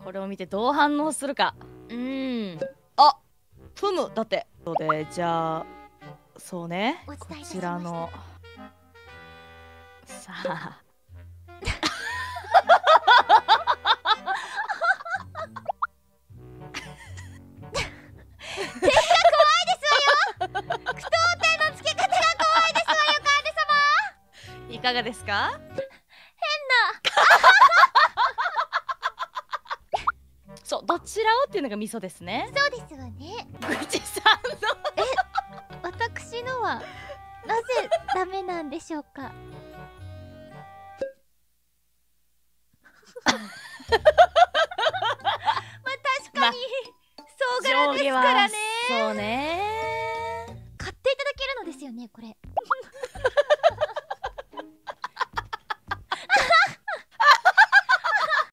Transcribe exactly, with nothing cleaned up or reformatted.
これを見てどう反応するか。 うーん。 あ、ふむだって。のでじゃあそうね、こちらのさあいかがですか？そう、どちらをっていうのがミソですね。 そうですわね。 ぐちさんの私のはなぜダメなんでしょうか。まあ確かに、そう柄ですからね。 そうね。